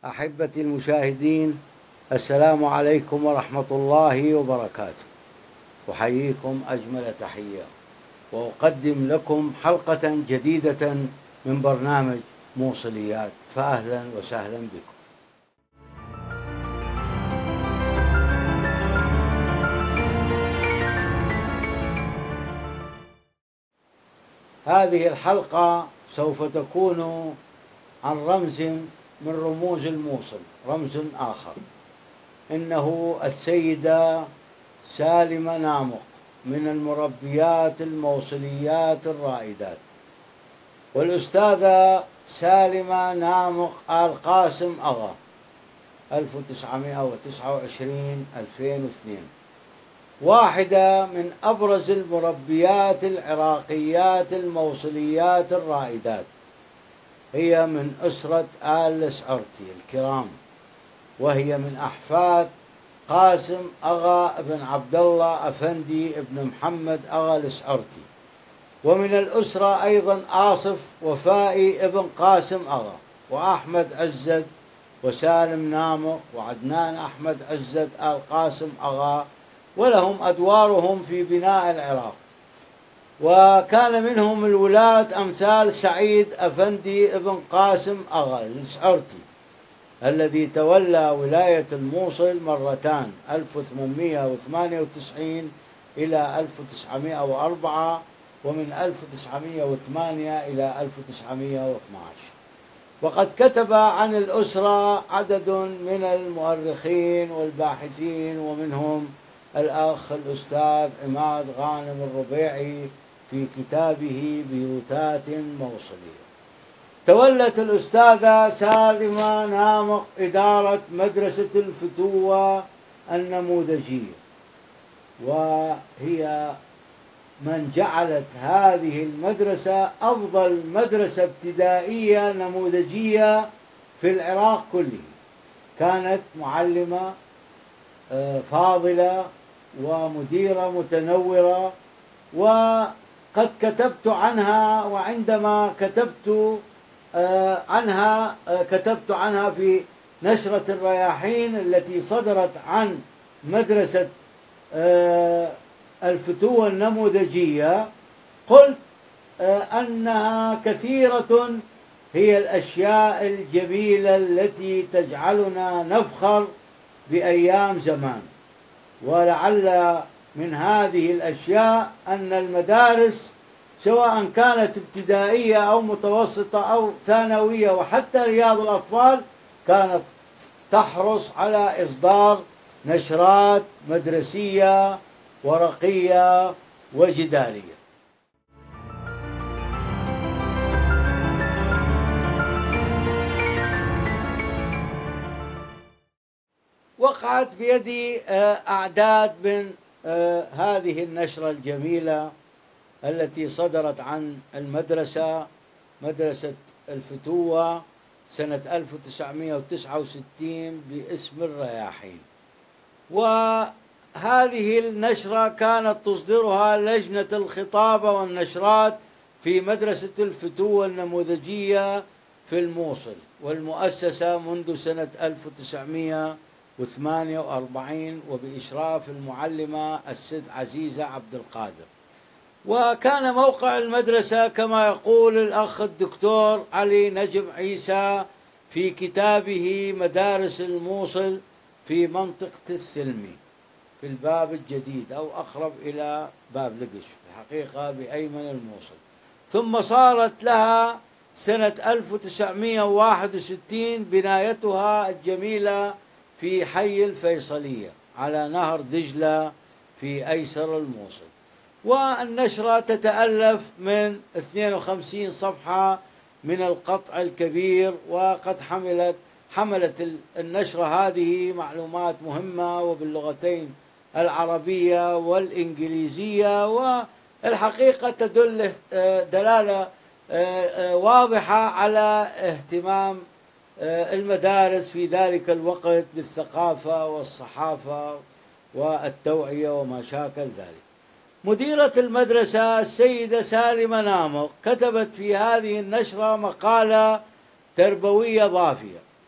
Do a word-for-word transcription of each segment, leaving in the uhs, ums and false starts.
أحبتي المشاهدين، السلام عليكم ورحمة الله وبركاته. أحييكم أجمل تحية وأقدم لكم حلقة جديدة من برنامج موصليات، فأهلا وسهلا بكم. هذه الحلقة سوف تكون عن رمز من رموز الموصل، رمز آخر، إنه السيدة سالمة نامق من المربيات الموصليات الرائدات، والأستاذة سالمة نامق آل قاسم أغا ألف وتسعمائة وتسعة وعشرين ألفين واثنين، واحدة من أبرز المربيات العراقيات الموصليات الرائدات. هي من أسرة آل لسعرتي الكرام، وهي من أحفاد قاسم أغا بن عبد الله أفندي بن محمد أغا لسعرتي، ومن الأسرة أيضا آصف وفائي ابن قاسم أغا، وأحمد عزت وسالم نامق وعدنان أحمد عزت آل قاسم أغا، ولهم أدوارهم في بناء العراق. وكان منهم الولاة أمثال سعيد أفندي ابن قاسم أغا لسعرتي الذي تولى ولاية الموصل مرتان، ألف وثمانمائة وثمانية وتسعين إلى ألف وتسعمائة وأربعة، ومن ألف وتسعمائة وثمانية إلى ألف وتسعمائة واثني عشر. وقد كتب عن الأسرة عدد من المؤرخين والباحثين، ومنهم الأخ الأستاذ عماد غانم الربيعي في كتابه بيوتات موصلية. تولت الأستاذة سالمة نامق إدارة مدرسة الفتوة النموذجية، وهي من جعلت هذه المدرسة أفضل مدرسة ابتدائية نموذجية في العراق كله. كانت معلمة فاضلة ومديرة متنورة، وقد كتبت عنها، وعندما كتبت عنها كتبت عنها في نشرة الرياحين التي صدرت عن مدرسة الفتوة النموذجية، قلت أنها كثيرة هي الأشياء الجميلة التي تجعلنا نفخر بأيام زمان. ولعل من هذه الأشياء أن المدارس سواء كانت ابتدائية أو متوسطة أو ثانوية وحتى رياض الأطفال كانت تحرص على إصدار نشرات مدرسية ورقية وجدارية. وقعت بيدي أعداد من هذه النشرة الجميلة التي صدرت عن المدرسة، مدرسة الفتوة سنة ألف وتسعمائة وتسعة وستين باسم الرياحين. وهذه النشرة كانت تصدرها لجنة الخطابة والنشرات في مدرسة الفتوة النموذجية في الموصل، والمؤسسة منذ سنة ألف وتسعمائة وثمانية وأربعين وبإشراف المعلمة الست عزيزة عبد القادر. وكان موقع المدرسة كما يقول الأخ الدكتور علي نجم عيسى في كتابه مدارس الموصل في منطقة الثلمي في الباب الجديد، أو أقرب إلى باب لقش في الحقيقة بأيمن الموصل. ثم صارت لها سنة ألف وتسعمائة وواحد وستين بنايتها الجميلة في حي الفيصلية على نهر دجلة في أيسر الموصل. والنشرة تتألف من اثنين وخمسين صفحة من القطع الكبير، وقد حملت حملت النشرة هذه معلومات مهمة وباللغتين العربية والإنجليزية، والحقيقة تدل دلالة واضحة على اهتمام المدارس في ذلك الوقت بالثقافة والصحافة والتوعية وما شاكل ذلك. مديرة المدرسة السيدة سالمة نامق كتبت في هذه النشرة مقالة تربوية ضافية،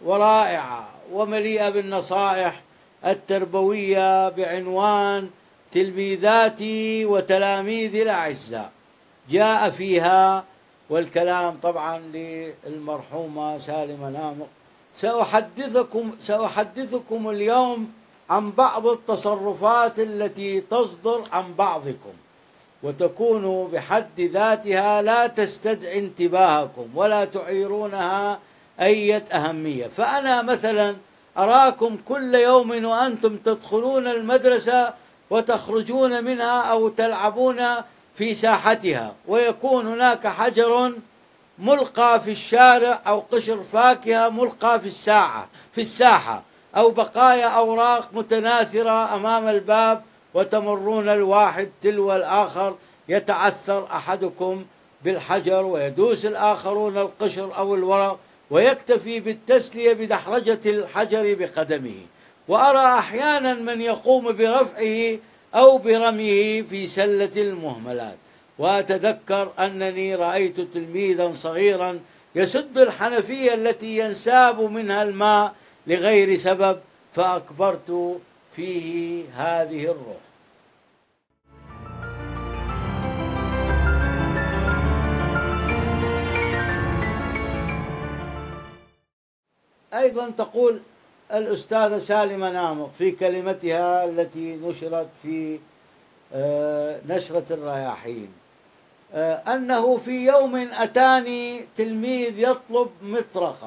ورائعة ومليئة بالنصائح التربوية بعنوان تلميذاتي وتلاميذي الأعزاء. جاء فيها، والكلام طبعا للمرحومة سالمة نامق، سأحدثكم سأحدثكم اليوم عن بعض التصرفات التي تصدر عن بعضكم وتكون بحد ذاتها لا تستدعي انتباهكم ولا تعيرونها أية أهمية. فأنا مثلا أراكم كل يوم وأنتم تدخلون المدرسة وتخرجون منها أو تلعبون في ساحتها، ويكون هناك حجر ملقى في الشارع أو قشر فاكهة ملقى في الساحة في الساحة أو بقايا أوراق متناثرة أمام الباب، وتمرون الواحد تلو الآخر، يتعثر أحدكم بالحجر ويدوس الآخرون القشر أو الورق، ويكتفي بالتسلية بدحرجة الحجر بقدمه. وأرى أحيانا من يقوم برفعه أو برميه في سلة المهملات. وأتذكر أنني رأيت تلميذا صغيرا يسد الحنفية التي ينساب منها الماء لغير سبب، فأكبرت فيه هذه الروح. أيضا تقول الأستاذة سالمة نامق في كلمتها التي نشرت في نشرة الرياحين أنه في يوم أتاني تلميذ يطلب مطرقة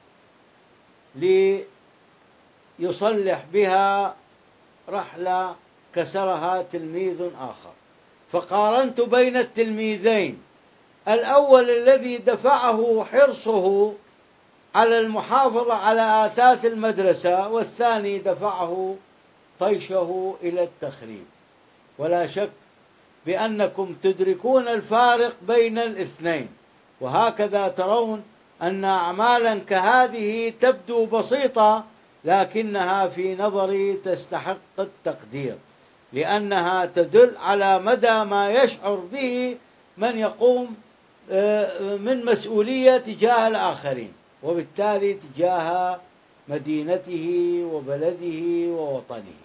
ليصلح بها رحلة كسرها تلميذ آخر، فقارنت بين التلميذين، الأول الذي دفعه حرصه على المحافظة على آثاث المدرسة، والثاني دفعه طيشه إلى التخريب. ولا شك بأنكم تدركون الفارق بين الاثنين، وهكذا ترون أن أعمالا كهذه تبدو بسيطة لكنها في نظري تستحق التقدير، لأنها تدل على مدى ما يشعر به من يقوم من مسؤولية تجاه الآخرين، وبالتالي تجاه مدينته وبلده ووطنه.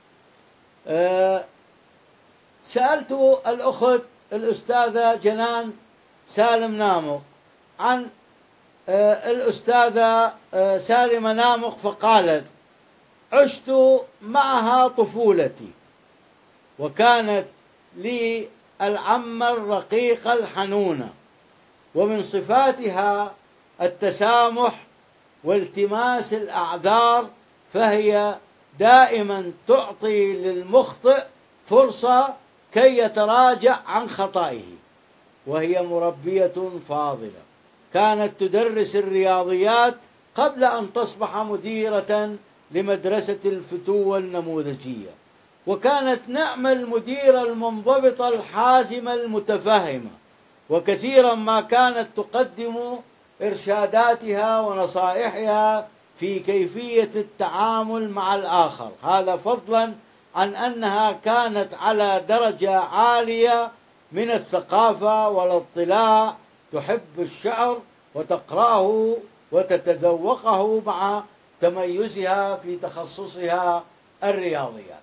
سألت الأخت الأستاذة جنان سالم نامق عن الأستاذة سالمة نامق، فقالت: عشت معها طفولتي، وكانت لي العمة الرقيقة الحنونة، ومن صفاتها التسامح والتماس الأعذار، فهي دائما تعطي للمخطئ فرصة كي يتراجع عن خطئه. وهي مربية فاضلة، كانت تدرس الرياضيات قبل أن تصبح مديرة لمدرسة الفتوة النموذجية، وكانت نعم المديرة المنضبطة الحازمة المتفهمة، وكثيرا ما كانت تقدم إرشاداتها ونصائحها في كيفية التعامل مع الآخر، هذا فضلا عن أنها كانت على درجة عالية من الثقافة والاطلاع، تحب الشعر وتقرأه وتتذوقه مع تميزها في تخصصها الرياضيات.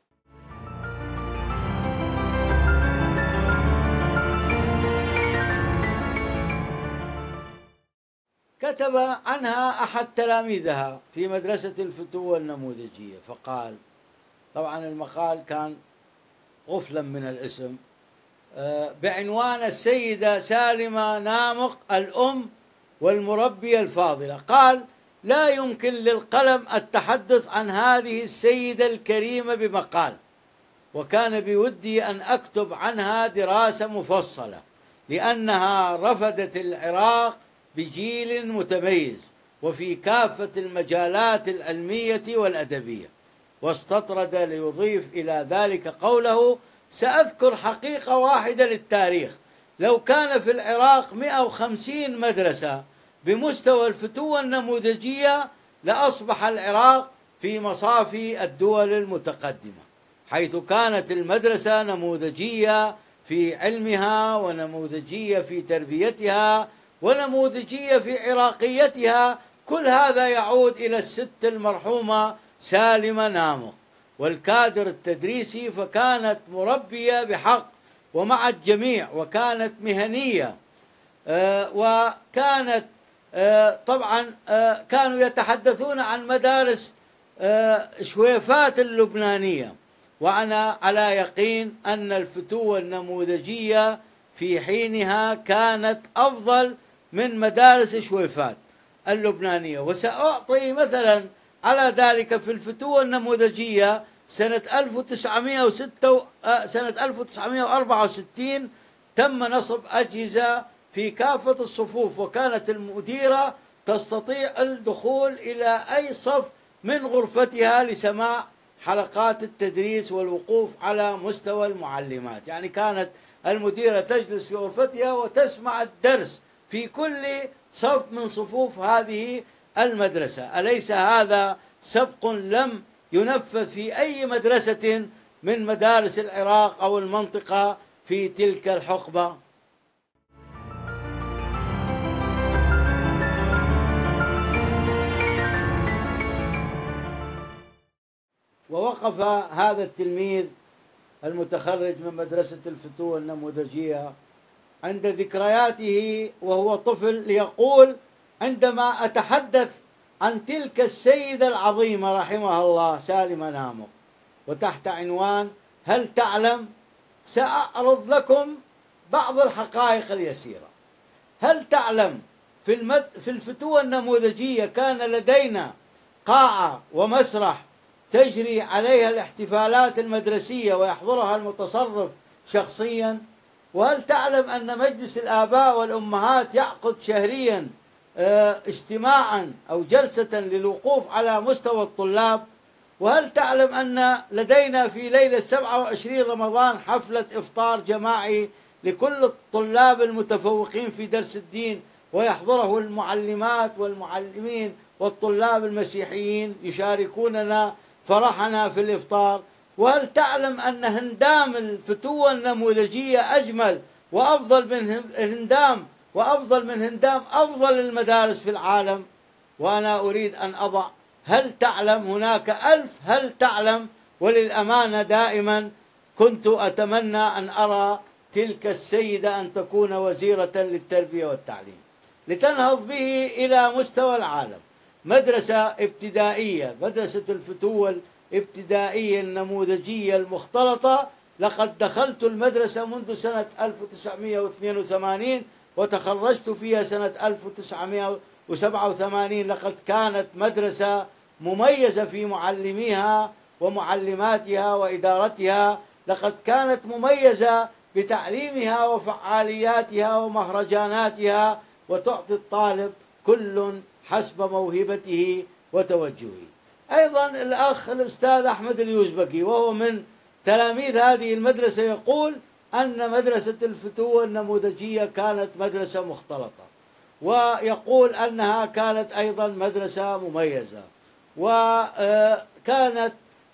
كتب عنها أحد تلاميذها في مدرسة الفتوة النموذجية فقال، طبعا المقال كان غفلا من الاسم، بعنوان السيدة سالمة نامق الأم والمربية الفاضلة، قال: لا يمكن للقلم التحدث عن هذه السيدة الكريمة بمقال، وكان بودي أن أكتب عنها دراسة مفصلة، لأنها رفدت العراق بجيل متميز وفي كافة المجالات العلمية والأدبية. واستطرد ليضيف إلى ذلك قوله: سأذكر حقيقة واحدة للتاريخ، لو كان في العراق مئة وخمسين مدرسة بمستوى الفتوة النموذجية لأصبح العراق في مصافي الدول المتقدمة، حيث كانت المدرسة نموذجية في علمها ونموذجية في تربيتها ونموذجية في عراقيتها، كل هذا يعود إلى الست المرحومة سالمة نامق والكادر التدريسي، فكانت مربية بحق ومع الجميع، وكانت مهنية، آه وكانت آه طبعا آه كانوا يتحدثون عن مدارس آه شويفات اللبنانية، وأنا على يقين أن الفتوة النموذجية في حينها كانت أفضل من مدارس شويفات اللبنانية. وسأعطي مثلا على ذلك في الفتوة النموذجية سنة ألف وتسعمائة وستة سنة ألف وتسعمائة وأربعة وستين تم نصب أجهزة في كافة الصفوف، وكانت المديرة تستطيع الدخول إلى أي صف من غرفتها لسماع حلقات التدريس والوقوف على مستوى المعلمات. يعني كانت المديرة تجلس في غرفتها وتسمع الدرس في كل صف من صفوف هذه المدرسة. أليس هذا سبق لم ينفذ في أي مدرسة من مدارس العراق أو المنطقة في تلك الحقبة؟ ووقف هذا التلميذ المتخرج من مدرسة الفتوة النموذجية عند ذكرياته وهو طفل ليقول: عندما أتحدث عن تلك السيدة العظيمة رحمها الله سالمة نامق، وتحت عنوان هل تعلم، سأعرض لكم بعض الحقائق اليسيرة. هل تعلم في, المد في الفتوة النموذجية كان لدينا قاعة ومسرح تجري عليها الاحتفالات المدرسية ويحضرها المتصرف شخصيا؟ وهل تعلم أن مجلس الآباء والأمهات يعقد شهريا اجتماعا أو جلسة للوقوف على مستوى الطلاب؟ وهل تعلم أن لدينا في ليلة سبعة وعشرين رمضان حفلة إفطار جماعي لكل الطلاب المتفوقين في درس الدين، ويحضره المعلمات والمعلمين والطلاب المسيحيين يشاركوننا فرحنا في الإفطار؟ وهل تعلم أن هندام الفتوة النموذجية أجمل وأفضل من هندام وأفضل من هندام أفضل المدارس في العالم؟ وأنا أريد أن أضع هل تعلم، هناك ألف هل تعلم، وللأمانة دائما كنت أتمنى أن أرى تلك السيدة أن تكون وزيرة للتربية والتعليم لتنهض به إلى مستوى العالم. مدرسة ابتدائية، مدرسة الفتوة الابتدائية النموذجية المختلطة، لقد دخلت المدرسة منذ سنة ألف وتسعمائة واثنين وثمانين وتخرجت فيها سنة ألف وتسعمائة وسبعة وثمانين. لقد كانت مدرسة مميزة في معلميها ومعلماتها وإدارتها، لقد كانت مميزة بتعليمها وفعالياتها ومهرجاناتها، وتعطي الطالب كل حسب موهبته وتوجهه. أيضا الأخ الأستاذ أحمد اليوزبكي وهو من تلاميذ هذه المدرسة يقول أن مدرسة الفتوة النموذجية كانت مدرسة مختلطة، ويقول أنها كانت أيضا مدرسة مميزة، وكانت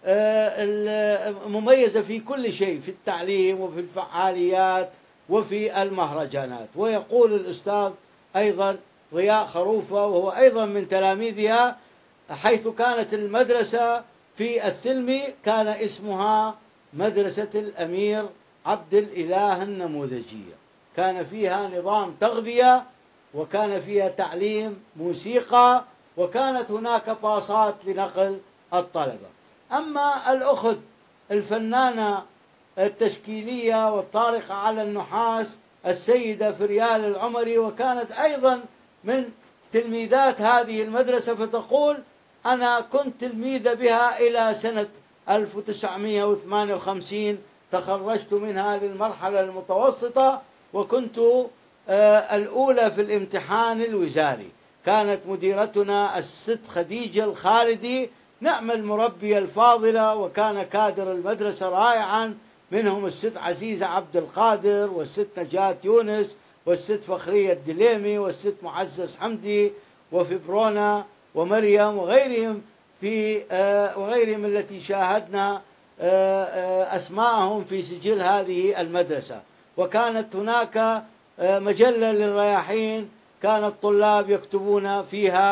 مميزة في كل شيء، في التعليم وفي الفعاليات وفي المهرجانات. ويقول الأستاذ أيضا ضياء خروفة وهو أيضا من تلاميذها، حيث كانت المدرسة في الثلمي كان اسمها مدرسة الأمير عبد الإله النموذجية، كان فيها نظام تغذية وكان فيها تعليم موسيقى وكانت هناك باصات لنقل الطلبة. أما الأخت الفنانة التشكيلية والطارقة على النحاس السيدة فريال العمري، وكانت أيضا من تلميذات هذه المدرسة، فتقول أنا كنت تلميذة بها إلى سنة ألف وتسعمائة وثمانية وخمسين، تخرجت منها للمرحلة المتوسطة وكنت الأولى في الامتحان الوزاري. كانت مديرتنا الست خديجة الخالدي نعم المربية الفاضلة، وكان كادر المدرسة رائعا، منهم الست عزيزة عبد القادر والست نجاة يونس والست فخرية الدليمي والست معزز حمدي وفبرونا ومريم وغيرهم في وغيرهم التي شاهدنا أسماءهم في سجل هذه المدرسة. وكانت هناك مجلة للرياحين كان الطلاب يكتبون فيها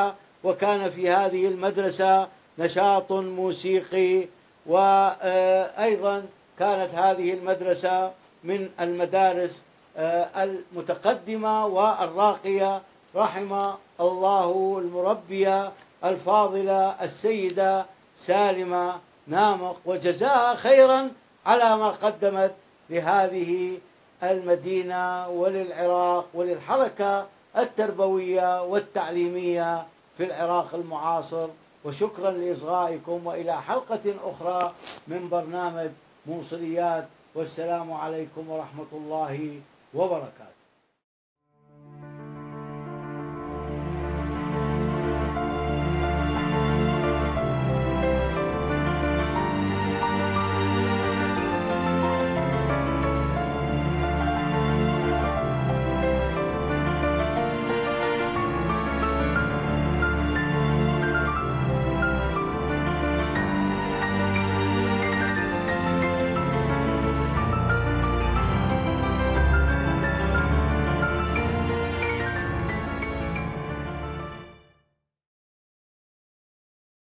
وكان في هذه المدرسة نشاط موسيقي، وأيضا كانت هذه المدرسة من المدارس المتقدمة والراقية. رحم الله المربية الفاضلة السيدة سالمة نامق، وجزاها خيرا على ما قدمت لهذه المدينة وللعراق وللحركة التربوية والتعليمية في العراق المعاصر. وشكرا لإصغائكم، وإلى حلقة أخرى من برنامج موصليات، والسلام عليكم ورحمة الله وبركاته.